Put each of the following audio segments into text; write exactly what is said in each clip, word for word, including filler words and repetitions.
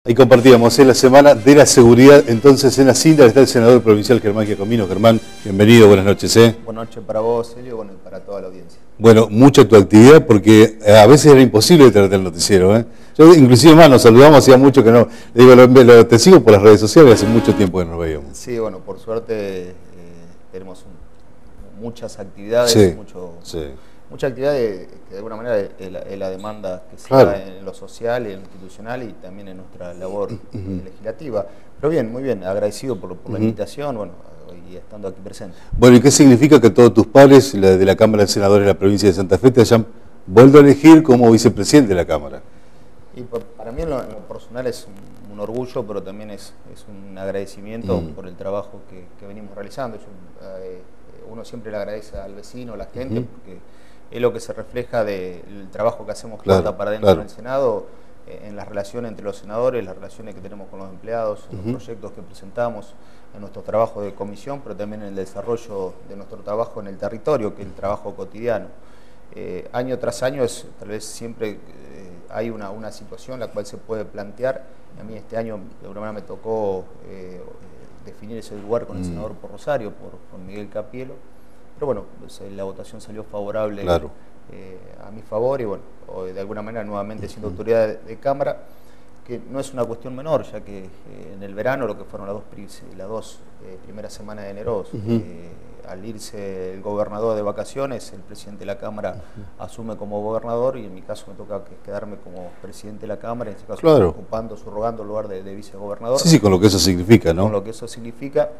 Ahí compartíamos en la semana de la seguridad. Entonces en la cinta está el senador provincial Germán Giacomino. Germán, bienvenido, buenas noches. ¿eh? Buenas noches para vos, Celio, bueno, y para toda la audiencia. Bueno, mucha tu actividad porque a veces era imposible traerte el noticiero. ¿eh? Yo inclusive más nos saludamos, hacía mucho que no. Le digo, lo, lo, te sigo por las redes sociales, hace mucho tiempo que no nos veíamos. Sí, bueno, por suerte eh, tenemos un, muchas actividades, sí, mucho, sí. mucha actividad de, que de alguna manera es la, es la demanda que se claro. da en lo social, en lo institucional y también en nuestra labor uh-huh. legislativa. Pero bien, muy bien, agradecido por, por la uh-huh. invitación, bueno, y estando aquí presente. Bueno, ¿y qué significa que todos tus pares, la de la Cámara de Senadores de la provincia de Santa Fe, te hayan vuelto a elegir como vicepresidente de la Cámara? Y por, para mí en lo, en lo personal es un, un orgullo, pero también es, es un agradecimiento uh-huh. por el trabajo que, que venimos realizando. Yo, eh, uno siempre le agradece al vecino, a la gente, uh-huh. porque es lo que se refleja del trabajo que hacemos claro, puerta para dentro claro. del Senado, eh, en las relaciones entre los senadores, las relaciones que tenemos con los empleados, en uh-huh. los proyectos que presentamos, en nuestro trabajo de comisión, pero también en el desarrollo de nuestro trabajo en el territorio, que es el trabajo cotidiano. Eh, año tras año es, tal vez siempre eh, hay una, una situación la cual se puede plantear. A mí este año de alguna manera me tocó eh, definir ese lugar con el mm. senador por Rosario, por, por Miguel Capielo, pero bueno, pues, la votación salió favorable claro. eh, a mi favor y bueno, de alguna manera nuevamente siendo autoridad de, de Cámara, que no es una cuestión menor, ya que eh, en el verano, lo que fueron las dos, las dos eh, primeras semanas de enero, uh-huh. eh, al irse el gobernador de vacaciones, el presidente de la Cámara uh-huh. asume como gobernador y en mi caso me toca quedarme como presidente de la Cámara, en este caso claro. ocupando, subrogando el lugar de, de vicegobernador. Sí, sí, con lo que eso significa, ¿no? Con lo que eso significa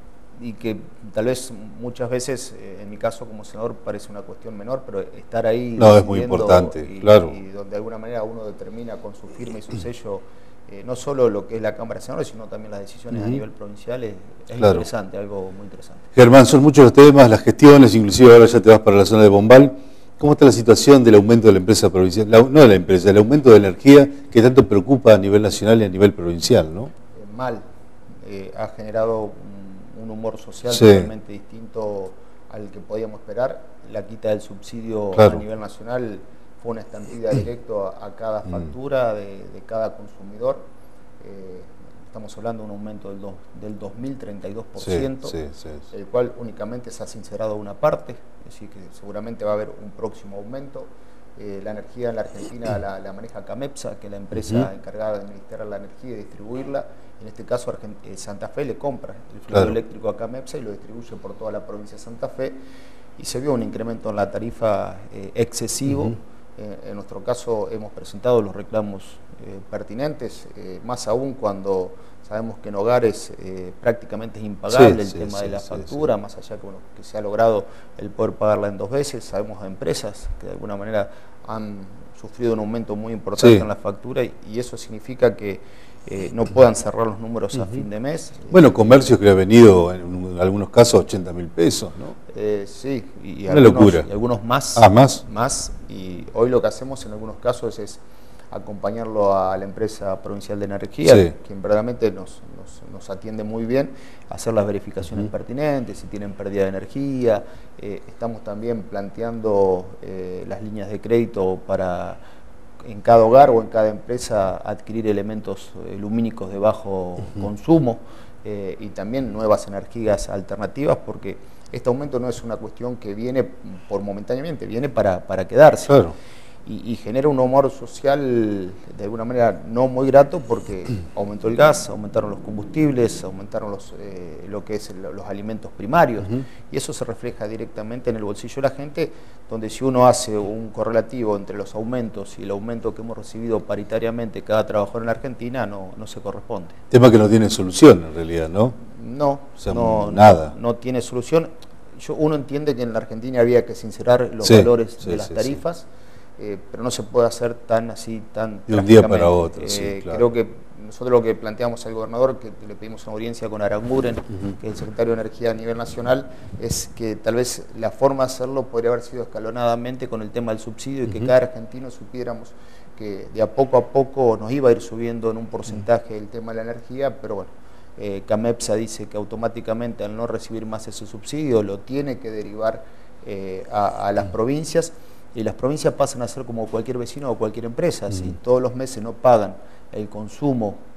y que tal vez muchas veces, eh, en mi caso como senador, parece una cuestión menor, pero estar ahí... No, es muy importante, y, claro. Y donde de alguna manera uno determina con su firma y su sello Eh, no solo lo que es la Cámara de Senadores, sino también las decisiones uh-huh. a nivel provincial, es, es claro. interesante, algo muy interesante. Germán, son muchos los temas, las gestiones, inclusive ahora ya te vas para la zona de Bombal. ¿Cómo está la situación del aumento de la empresa provincial? La, no de la empresa, el aumento de energía que tanto preocupa a nivel nacional y a nivel provincial, ¿no? Eh, mal. Eh, ha generado un, un humor social sí. totalmente distinto al que podíamos esperar. La quita del subsidio claro. a nivel nacional fue una estampida directo a, a cada factura de, de cada consumidor. Eh, estamos hablando de un aumento del, do, del dos mil treinta y dos por ciento, sí, sí, sí, sí. el cual únicamente se ha sincerado una parte, es decir, que seguramente va a haber un próximo aumento. Eh, la energía en la Argentina la, la maneja Camepsa, que es la empresa uh-huh. encargada de administrar la energía y distribuirla. En este caso, Argent eh, Santa Fe le compra el fluido claro. eléctrico a Camepsa y lo distribuye por toda la provincia de Santa Fe. Y se vio un incremento en la tarifa eh, excesivo. Uh-huh. En nuestro caso hemos presentado los reclamos eh, pertinentes, eh, más aún cuando sabemos que en hogares eh, prácticamente es impagable sí, el sí, tema sí, de la sí, factura, sí. más allá que, bueno, que se ha logrado el poder pagarla en dos veces. Sabemos de empresas que de alguna manera han sufrido un aumento muy importante sí. en la factura y, y eso significa que eh, no puedan cerrar los números uh-huh. a fin de mes. Bueno, comercios que ha venido en algunos casos ochenta mil pesos, ¿no? Eh, sí, y, y una algunos, locura. Y algunos más. Ah, más. Más, y hoy lo que hacemos en algunos casos es acompañarlo a la empresa provincial de energía, sí. quien verdaderamente nos, nos, nos atiende muy bien, hacer las verificaciones uh-huh. pertinentes, si tienen pérdida de energía. Eh, estamos también planteando eh, las líneas de crédito para en cada hogar o en cada empresa adquirir elementos eh, lumínicos de bajo uh-huh. consumo eh, y también nuevas energías alternativas, porque este aumento no es una cuestión que viene por momentáneamente, viene para, para quedarse. Claro. Y, y genera un humor social de alguna manera no muy grato porque aumentó el gas, aumentaron los combustibles, aumentaron los, eh, lo que es el, los alimentos primarios uh-huh. y eso se refleja directamente en el bolsillo de la gente, donde si uno hace un correlativo entre los aumentos y el aumento que hemos recibido paritariamente cada trabajador en la Argentina no, no se corresponde. Tema que no tiene solución en realidad, ¿no? No, o sea, no, nada. No, no tiene solución. Yo, uno entiende que en la Argentina había que sincerar los sí, valores sí, de las sí, tarifas, sí. Eh, pero no se puede hacer tan así, tan de un día para otro. Eh, sí, claro. Creo que nosotros lo que planteamos al gobernador, que le pedimos una audiencia con Aranguren, uh-huh. que es el secretario de Energía a nivel nacional, es que tal vez la forma de hacerlo podría haber sido escalonadamente con el tema del subsidio y uh-huh. que cada argentino supiéramos que de a poco a poco nos iba a ir subiendo en un porcentaje uh-huh. el tema de la energía, pero bueno, eh, Camepsa dice que automáticamente al no recibir más ese subsidio lo tiene que derivar eh, a, a las uh-huh. provincias. Y las provincias pasan a ser como cualquier vecino o cualquier empresa. Mm. Si todos los meses no pagan el consumo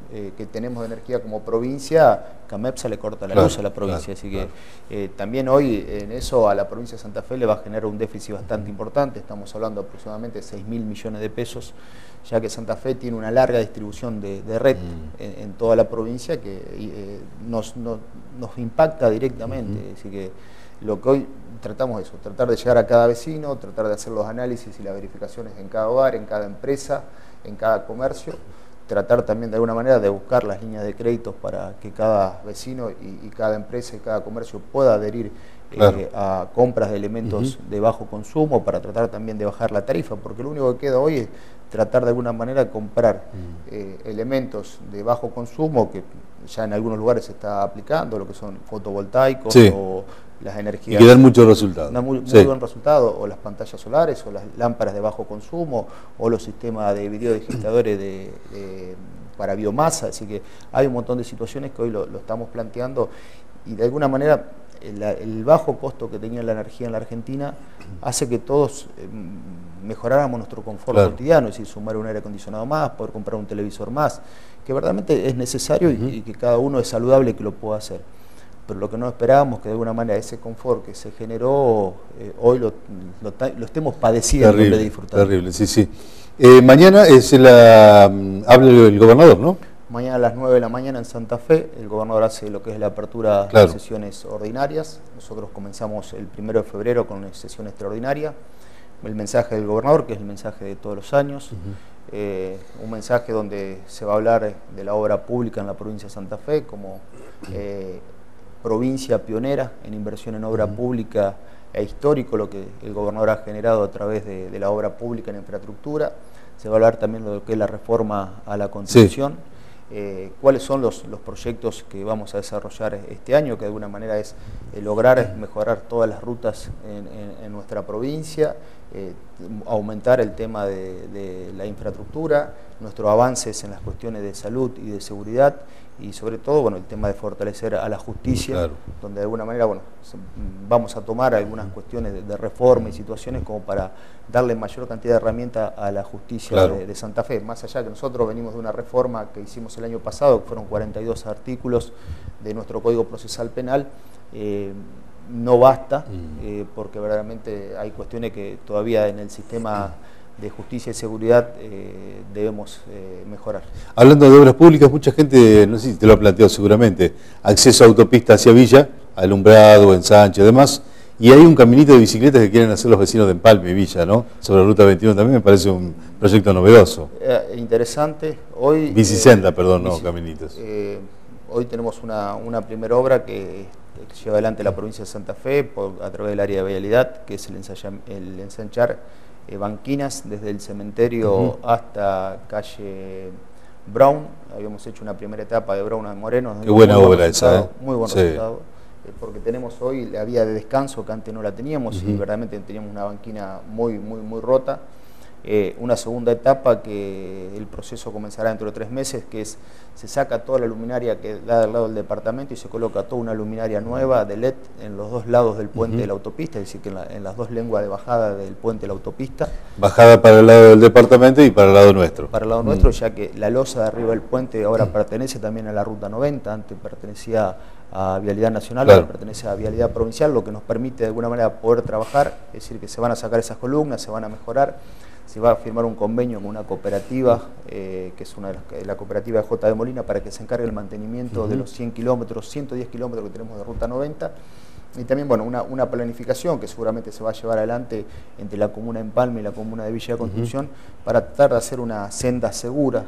eh, que tenemos de energía como provincia, Camepsa le corta la claro, luz a la provincia, claro, así que claro. eh, también hoy en eso a la provincia de Santa Fe le va a generar un déficit bastante importante, estamos hablando de aproximadamente seis mil millones de pesos, ya que Santa Fe tiene una larga distribución de, de red mm. en, en toda la provincia que eh, nos, nos, nos impacta directamente, uh-huh. así que lo que hoy tratamos es eso, tratar de llegar a cada vecino, tratar de hacer los análisis y las verificaciones en cada hogar, en cada empresa, en cada comercio, tratar también de alguna manera de buscar las líneas de créditos para que cada vecino y, y cada empresa y cada comercio pueda adherir claro. eh, a compras de elementos uh-huh. de bajo consumo para tratar también de bajar la tarifa, porque lo único que queda hoy es tratar de alguna manera de comprar uh-huh. eh, elementos de bajo consumo que ya en algunos lugares se está aplicando, lo que son fotovoltaicos sí. o las energías. Y que dan muchos resultados. Dan muy, muy sí. buen resultado, o las pantallas solares, o las lámparas de bajo consumo, o los sistemas de videodigitadores de, de, para biomasa. Así que hay un montón de situaciones que hoy lo, lo estamos planteando y de alguna manera el, el bajo costo que tenía la energía en la Argentina hace que todos eh, mejoráramos nuestro confort claro. cotidiano, es decir, sumar un aire acondicionado más, poder comprar un televisor más, que verdaderamente es necesario uh-huh. y, y que cada uno es saludable que lo pueda hacer. Pero lo que no esperábamos que de alguna manera ese confort que se generó, eh, hoy lo, lo, lo estemos padeciendo terrible, de disfrutar. Terrible, sí, sí. Eh, mañana es la, um, habla el gobernador, ¿no? Mañana a las nueve de la mañana en Santa Fe, el gobernador hace lo que es la apertura claro. de sesiones ordinarias. Nosotros comenzamos el primero de febrero con una sesión extraordinaria. El mensaje del gobernador, que es el mensaje de todos los años. Uh-huh. eh, un mensaje donde se va a hablar de la obra pública en la provincia de Santa Fe como eh, provincia pionera en inversión en obra uh-huh. pública e histórico, lo que el gobernador ha generado a través de, de la obra pública en infraestructura. Se va a hablar también de lo que es la reforma a la Constitución. Sí. Eh, cuáles son los, los proyectos que vamos a desarrollar este año, que de alguna manera es eh, lograr mejorar todas las rutas en, en, en nuestra provincia, eh, aumentar el tema de, de la infraestructura, nuestros avances en las cuestiones de salud y de seguridad y sobre todo bueno, el tema de fortalecer a la justicia, claro. donde de alguna manera bueno, vamos a tomar algunas cuestiones de, de reforma y situaciones como para darle mayor cantidad de herramientas a la justicia claro. de, de Santa Fe, más allá que nosotros venimos de una reforma que hicimos el año pasado, que fueron cuarenta y dos artículos de nuestro Código Procesal Penal, eh, no basta, mm. eh, porque verdaderamente hay cuestiones que todavía en el sistema de justicia y seguridad eh, debemos eh, mejorar. Hablando de obras públicas, mucha gente, no sé si te lo ha planteado seguramente, acceso a autopista hacia Villa, alumbrado, ensanche y demás, y hay un caminito de bicicletas que quieren hacer los vecinos de Empalme y Villa, ¿no? Sobre la Ruta veintiuno también me parece un proyecto novedoso. Eh, interesante. Hoy Bicicenda, eh, perdón, bici, no, caminitos. Eh, hoy tenemos una, una primera obra que lleva adelante la provincia de Santa Fe por, a través del área de vialidad, que es el, ensaya, el ensanchar eh, banquinas desde el cementerio uh-huh. hasta calle Brown. Habíamos hecho una primera etapa de Brown a Moreno. Qué buena obra esa, ¿eh? Muy buen sí. resultado. Porque tenemos hoy la vía de descanso que antes no la teníamos uh-huh. y verdaderamente teníamos una banquina muy, muy, muy rota. Eh, una segunda etapa que el proceso comenzará dentro de tres meses, que es se saca toda la luminaria que da del lado del departamento y se coloca toda una luminaria nueva de L E D en los dos lados del puente uh-huh. de la autopista, es decir, que en, la, en las dos lenguas de bajada del puente de la autopista. Bajada para el lado del departamento y para el lado nuestro. Para el lado uh-huh. nuestro, ya que la losa de arriba del puente ahora uh-huh. pertenece también a la Ruta noventa, antes pertenecía a Vialidad Nacional, claro. ahora pertenece a Vialidad Provincial, lo que nos permite de alguna manera poder trabajar, es decir, que se van a sacar esas columnas, se van a mejorar. Se va a firmar un convenio con una cooperativa, eh, que es una de las, la cooperativa de J de Molina, para que se encargue el mantenimiento uh-huh. de los cien kilómetros, ciento diez kilómetros que tenemos de Ruta noventa. Y también bueno, una, una planificación que seguramente se va a llevar adelante entre la comuna de Empalme y la comuna de Villa Constitución uh-huh. para tratar de hacer una senda segura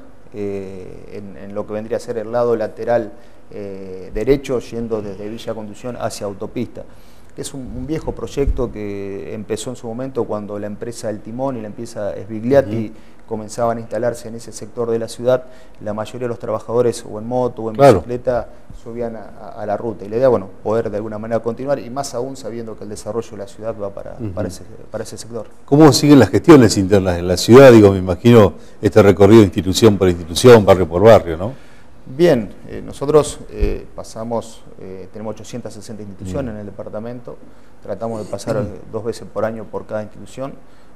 eh, en, en lo que vendría a ser el lado lateral eh, derecho, yendo desde Villa Constitución hacia autopista. Es un, un viejo proyecto que empezó en su momento cuando la empresa El Timón y la empresa Sbigliati uh-huh. comenzaban a instalarse en ese sector de la ciudad. La mayoría de los trabajadores o en moto o en claro. bicicleta subían a, a la ruta. Y la idea, bueno, poder de alguna manera continuar y más aún sabiendo que el desarrollo de la ciudad va para, uh-huh. para, ese, para ese sector. ¿Cómo siguen las gestiones internas en la ciudad? Digo, me imagino este recorrido institución por institución, barrio por barrio, ¿no? Bien, eh, nosotros eh, pasamos, eh, tenemos ochocientas sesenta instituciones mm. en el departamento, tratamos de pasar mm. dos veces por año por cada institución,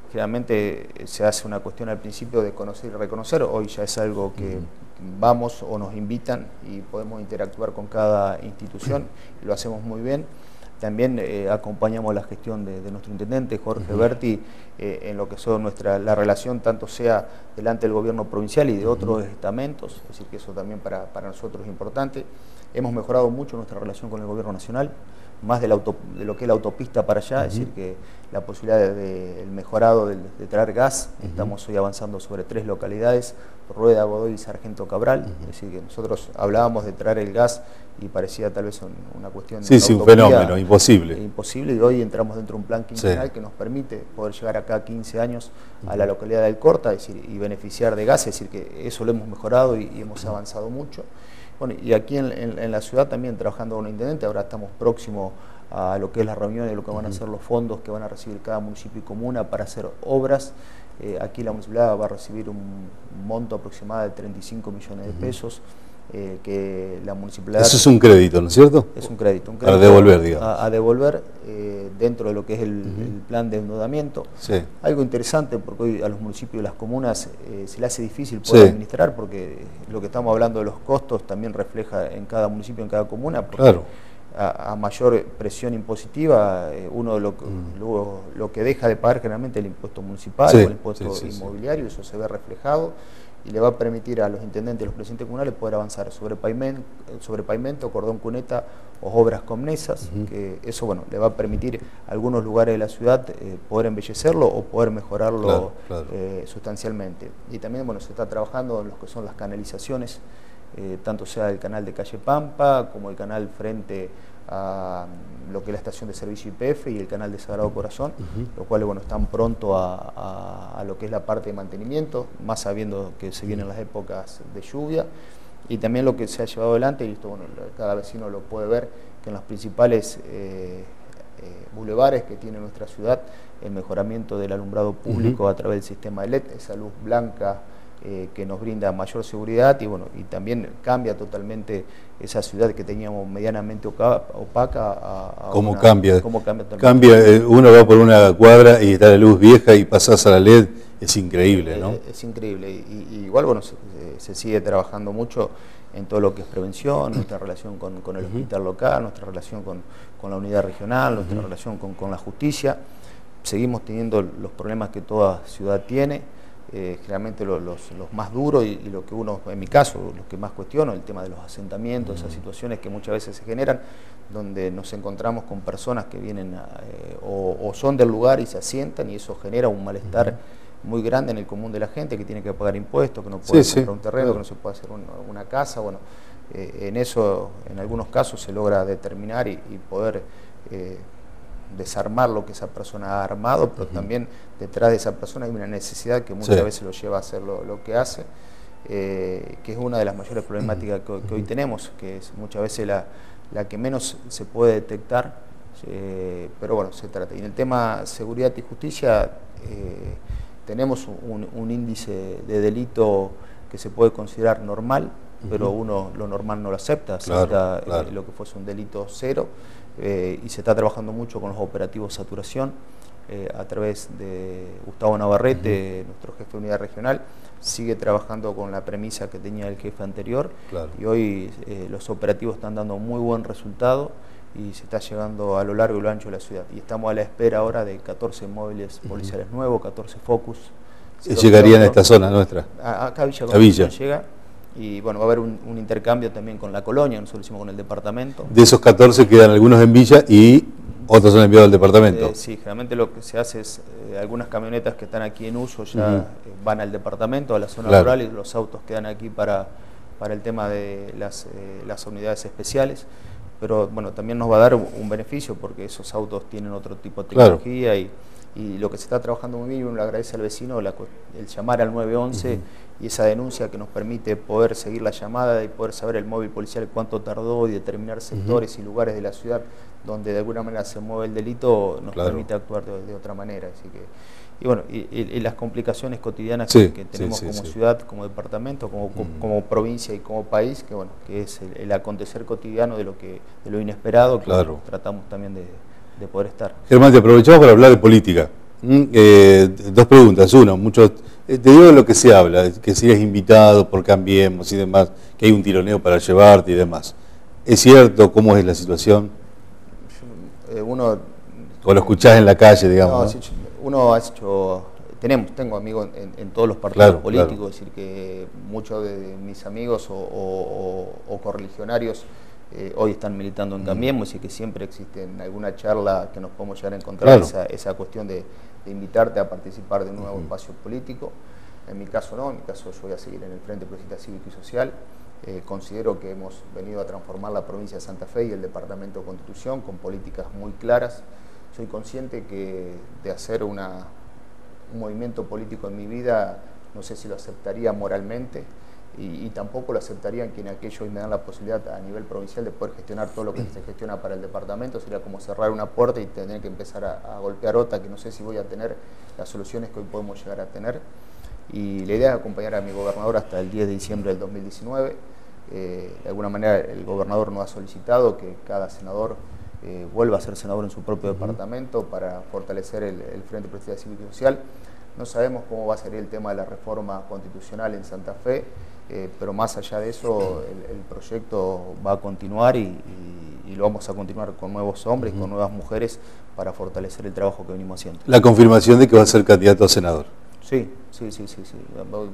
generalmente se hace una cuestión al principio de conocer y reconocer, hoy ya es algo que vamos o nos invitan y podemos interactuar con cada institución, y lo hacemos muy bien. También eh, acompañamos la gestión de, de nuestro intendente, Jorge uh-huh. Berti, eh, en lo que son nuestra, la relación, tanto sea delante del gobierno provincial y de otros uh-huh. estamentos, es decir, que eso también para, para nosotros es importante. Hemos mejorado mucho nuestra relación con el gobierno nacional, más de, la auto, de lo que es la autopista para allá, uh-huh. es decir, que la posibilidad del de, de mejorado de, de traer gas, uh-huh. estamos hoy avanzando sobre tres localidades, Rueda, Godoy y Sargento Cabral, uh-huh. es decir, que nosotros hablábamos de traer el gas y parecía tal vez una cuestión sí, de sí, un fenómeno, imposible. Imposible, y hoy entramos dentro de un plan quinquenal sí. que nos permite poder llegar acá quince años uh-huh. a la localidad de Alcorta, es decir, y beneficiar de gas, es decir, que eso lo hemos mejorado y, y hemos uh-huh. avanzado mucho. Bueno, y aquí en, en, en la ciudad también trabajando con el intendente, ahora estamos próximos a lo que es la reunión de lo que van a ser los fondos que van a recibir cada municipio y comuna para hacer obras. Eh, aquí la municipalidad va a recibir un monto aproximado de treinta y cinco millones de pesos, eh, que la municipalidad... Eso es un crédito, ¿no es cierto? Es un crédito. Un crédito para devolver, digamos. A, a devolver eh, dentro de lo que es el, uh-huh. el plan de endeudamiento. Sí. Algo interesante, porque hoy a los municipios y las comunas eh, se le hace difícil poder sí. administrar, porque lo que estamos hablando de los costos también refleja en cada municipio, en cada comuna. Porque claro. A, a mayor presión impositiva, eh, uno lo, mm. lo, lo que deja de pagar generalmente el impuesto municipal sí, o el impuesto sí, sí, inmobiliario, sí. eso se ve reflejado y le va a permitir a los intendentes y los presidentes comunales poder avanzar sobre pavimento, sobre pavimento cordón cuneta o obras comnesas, uh-huh. que eso bueno le va a permitir a algunos lugares de la ciudad eh, poder embellecerlo o poder mejorarlo claro, claro. Eh, sustancialmente. Y también bueno se está trabajando en lo que son las canalizaciones, Eh, tanto sea el canal de Calle Pampa como el canal frente a lo que es la estación de servicio Y P F y el canal de Sagrado Corazón, uh-huh. los cuales bueno, están pronto a, a, a lo que es la parte de mantenimiento, más sabiendo que se vienen las épocas de lluvia, y también lo que se ha llevado adelante, y esto bueno, cada vecino lo puede ver, que en los principales eh, eh, bulevares que tiene nuestra ciudad, el mejoramiento del alumbrado público uh-huh. a través del sistema de L E D, esa luz blanca Eh, que nos brinda mayor seguridad y bueno y también cambia totalmente esa ciudad que teníamos medianamente opaca a, a ¿Cómo una, cambia? ¿Cómo cambia, cambia eh, uno va por una cuadra y está la luz vieja y pasás a la L E D, es increíble, ¿no? Es, es increíble y, y igual bueno se, se sigue trabajando mucho en todo lo que es prevención, nuestra relación con, con el uh-huh. hospital local, nuestra relación con, con la unidad regional, nuestra uh-huh. relación con, con la justicia. Seguimos teniendo los problemas que toda ciudad tiene. Eh, generalmente lo, los, los más duros y, y lo que uno, en mi caso, lo que más cuestiono, el tema de los asentamientos, esas situaciones que muchas veces se generan, donde nos encontramos con personas que vienen a, eh, o, o son del lugar y se asientan y eso genera un malestar uh-huh. muy grande en el común de la gente, que tiene que pagar impuestos, que no puede sí, comprar sí. un terreno, que no se puede hacer un, una casa. Bueno, eh, en eso, en algunos casos se logra determinar y, y poder eh, desarmar lo que esa persona ha armado, pero uh-huh. también detrás de esa persona hay una necesidad que muchas sí. veces lo lleva a hacer lo, lo que hace, eh, que es una de las mayores problemáticas que, que hoy tenemos, que es muchas veces la, la que menos se puede detectar, eh, pero bueno, se trata. Y en el tema seguridad y justicia eh, tenemos un, un índice de delito que se puede considerar normal, uh-huh. pero uno lo normal no lo acepta, acepta claro, claro. Eh, lo que fuese un delito cero. Eh, y se está trabajando mucho con los operativos saturación eh, a través de Gustavo Navarrete, uh-huh. nuestro jefe de unidad regional, sigue trabajando con la premisa que tenía el jefe anterior claro. y hoy eh, los operativos están dando muy buen resultado y se está llegando a lo largo y lo ancho de la ciudad y estamos a la espera ahora de catorce móviles uh-huh. policiales nuevos, catorce Focus. ¿Llegarían a esta zona nuestra? A, acá a Villa, a Villa. Llega. Y bueno, va a haber un, un intercambio también con la colonia, nosotros lo hicimos con el departamento. De esos catorce quedan algunos en Villa y otros son enviados al departamento. Eh, sí, generalmente lo que se hace es, eh, algunas camionetas que están aquí en uso ya uh-huh. eh, van al departamento, a la zona claro. rural, y los autos quedan aquí para, para el tema de las, eh, las unidades especiales. Pero bueno, también nos va a dar un, un beneficio porque esos autos tienen otro tipo de tecnología claro. y, y lo que se está trabajando muy bien, y uno le agradece al vecino la, el llamar al nueve once uh-huh. y esa denuncia que nos permite poder seguir la llamada y poder saber el móvil policial cuánto tardó y determinar sectores uh-huh. y lugares de la ciudad donde de alguna manera se mueve el delito, nos claro. permite actuar de, de otra manera. Así que, y bueno, y, y, y las complicaciones cotidianas sí, que, que tenemos sí, sí, como sí. ciudad, como departamento, como, uh-huh. como provincia y como país, que bueno, que es el, el acontecer cotidiano de lo que de lo inesperado, que claro. tratamos también de de poder estar. Germán, te aprovechamos para hablar de política. Mm, eh, dos preguntas. Uno, mucho, eh, te digo de lo que se habla, que si eres invitado por Cambiemos y demás, que hay un tironeo para llevarte y demás. ¿Es cierto? ¿Cómo es la situación? Yo, eh, uno, ¿O lo escuchás en la calle, digamos? No, ¿no? Sí, uno ha hecho... Tenemos, tengo amigos en, en todos los partidos claro, políticos, claro. Es decir, que muchos de mis amigos o, o, o correligionarios eh, hoy están militando en Cambiemos y que siempre existe en alguna charla que nos podemos llegar a encontrar claro. esa, esa cuestión de, de invitarte a participar de un nuevo uh-huh. espacio político. En mi caso no, en mi caso yo voy a seguir en el Frente Progresista Cívico y Social. Eh, considero que hemos venido a transformar la provincia de Santa Fe y el Departamento de Constitución con políticas muy claras. Soy consciente que de hacer una... un movimiento político en mi vida, no sé si lo aceptaría moralmente y, y tampoco lo aceptarían quienes aquellos hoy me dan la posibilidad a nivel provincial de poder gestionar todo lo que se gestiona para el departamento. Sería como cerrar una puerta y tener que empezar a, a golpear otra, que no sé si voy a tener las soluciones que hoy podemos llegar a tener. Y la idea es acompañar a mi gobernador hasta el diez de diciembre del dos mil diecinueve. Eh, de alguna manera el gobernador nos ha solicitado que cada senador Eh, vuelva a ser senador en su propio uh-huh. departamento para fortalecer el, el Frente Progresista Cívico y Social. No sabemos cómo va a ser el tema de la reforma constitucional en Santa Fe, eh, pero más allá de eso el, el proyecto va a continuar y, y, y lo vamos a continuar con nuevos hombres y uh-huh. con nuevas mujeres para fortalecer el trabajo que venimos haciendo. La confirmación de que va a ser candidato a senador. Sí, sí, sí, sí, sí.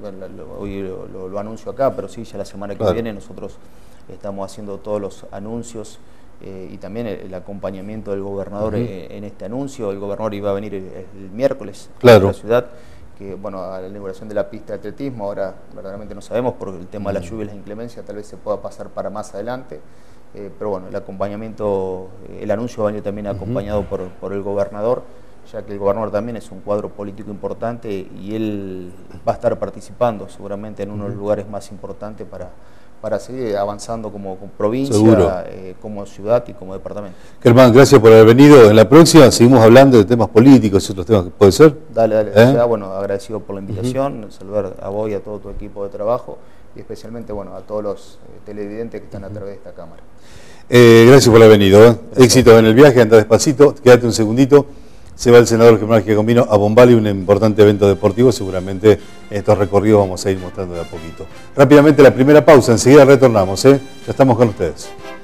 Hoy lo, lo, lo anuncio acá, pero sí, ya la semana que claro. viene nosotros estamos haciendo todos los anuncios eh, y también el, el acompañamiento del gobernador uh-huh. eh, en este anuncio. El gobernador iba a venir el, el miércoles claro. a la ciudad, que bueno, a la inauguración de la pista de atletismo, ahora verdaderamente no sabemos por el tema uh-huh. de la lluvia y la inclemencia, tal vez se pueda pasar para más adelante. Eh, pero bueno, el acompañamiento, el anuncio va a venir también acompañado uh-huh. por, por el gobernador, ya que el gobernador también es un cuadro político importante y él va a estar participando seguramente en uno de los lugares más importantes para, para seguir avanzando como, como provincia, eh, como ciudad y como departamento. Germán, gracias por haber venido. En la próxima seguimos hablando de temas políticos y otros temas que puede ser. Dale, dale. ¿Eh? Ya, bueno, agradecido por la invitación, uh-huh. saludar a vos y a todo tu equipo de trabajo y especialmente bueno, a todos los eh, televidentes que están uh-huh. a través de esta cámara. Eh, gracias por haber venido. ¿eh? Éxito en el viaje, anda despacito, quédate un segundito. Se va el senador Germán Giacomino a Bombal, un importante evento deportivo. Seguramente en estos recorridos vamos a ir mostrando de a poquito. Rápidamente la primera pausa, enseguida retornamos. ¿eh? Ya estamos con ustedes.